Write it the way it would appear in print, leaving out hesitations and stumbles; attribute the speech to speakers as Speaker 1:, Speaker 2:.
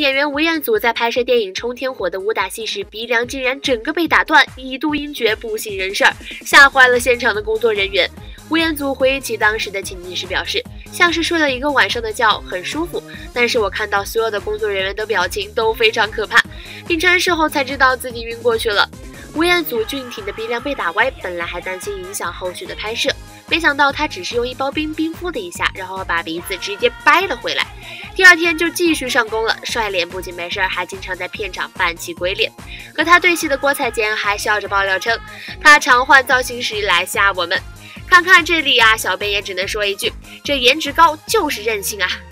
Speaker 1: 演员吴彦祖在拍摄电影《冲天火》的武打戏时，鼻梁竟然整个被打断，一度晕厥，不省人事，吓坏了现场的工作人员。吴彦祖回忆起当时的情景时表示，像是睡了一个晚上的觉，很舒服，但是我看到所有的工作人员的表情都非常可怕，并称事后才知道自己晕过去了。吴彦祖俊挺的鼻梁被打歪，本来还担心影响后续的拍摄，没想到他只是用一包冰冰敷了一下，然后把鼻子直接掰了回来。第二天就继续上工了，帅脸不仅没事，还经常在片场扮起鬼脸。和他对戏的郭采洁还笑着爆料称，他常换造型师来吓我们。看看这里啊，小编也只能说一句，这颜值高就是任性啊。